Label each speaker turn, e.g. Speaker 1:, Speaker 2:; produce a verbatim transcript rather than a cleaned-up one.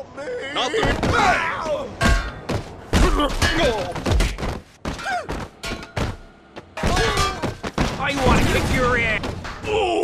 Speaker 1: Help me!
Speaker 2: Nothing.
Speaker 3: I want to kick your ass.